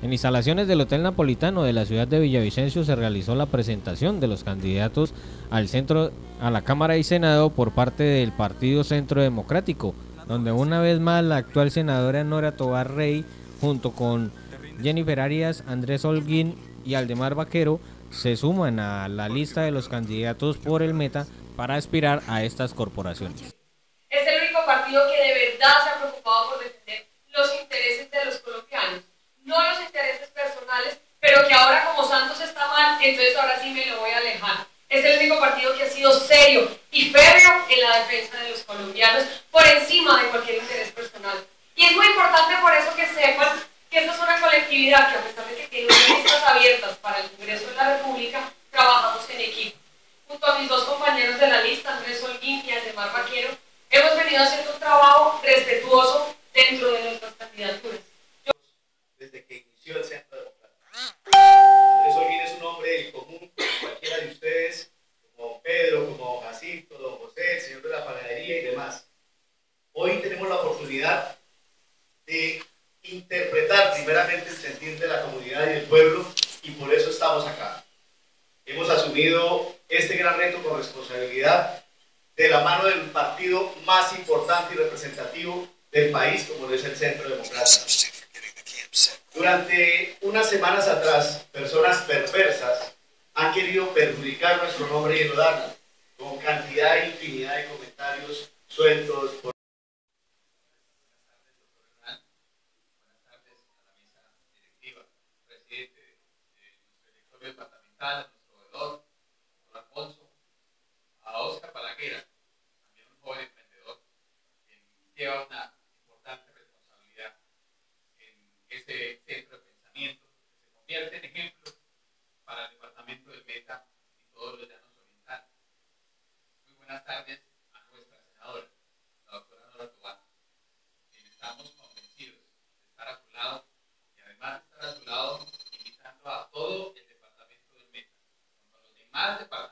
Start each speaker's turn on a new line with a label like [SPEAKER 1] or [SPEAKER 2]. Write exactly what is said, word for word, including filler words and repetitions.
[SPEAKER 1] En instalaciones del Hotel Napolitano de la ciudad de Villavicencio se realizó la presentación de los candidatos al centro, a la Cámara y Senado por parte del Partido Centro Democrático, donde una vez más la actual senadora Nora Tovar Rey, junto con Jennifer Arias, Andrés Holguín y Aldemar Vaquero, se suman a la lista de los candidatos por el Meta para aspirar a estas corporaciones.
[SPEAKER 2] Es el único partido que de verdad se ha preocupado por defender los intereses de los colombianos, no los intereses personales, pero que ahora como Santos está mal, entonces ahora sí me lo voy a alejar. Es el único partido que ha sido serio y férreo en la defensa de los colombianos por encima de cualquier interés personal. Y es muy importante por eso que sepan que esta es una colectividad que a pesar de que tiene unas listas abiertas para el Congreso de la República, trabajamos en equipo. Junto a mis dos compañeros de la lista, Andrés Holguín y Aldemar Vaquero, hemos venido haciendo un trabajo respetuoso dentro de nuestras candidaturas. Yo...
[SPEAKER 3] Desde que inició el Centro Democrático. Andrés Holguín es un hombre del común, como cualquiera de ustedes, como Pedro, como Jacinto, don José, el señor de la panadería y demás. Hoy tenemos la oportunidad de interpretar primeramente el sentir de la comunidad y del pueblo, y por eso estamos acá. Hemos asumido este gran reto con responsabilidad de la mano del partido más importante y representativo del país, como lo es el Centro Democrático. Durante unas semanas atrás, personas perversas han querido perjudicar nuestro nombre y enlodarlo, con cantidad e infinidad de comentarios sueltos. Por... Buenas tardes a la mesa directiva, presidente de nuestro directorio departamental, a nuestro veedor, doctor Alfonso, a Oscar Balaguer, también un joven emprendedor, que lleva una importante responsabilidad en ese centro de pensamiento, que se convierte en ejemplo para el departamento del Meta y todos los llanos orientales. Muy buenas tardes a nuestra senadora, la doctora Nora Tovar, quien estamos convencidos de estar a su lado y además de estar a su lado invitando a todo el departamento del Meta, junto a los demás departamentos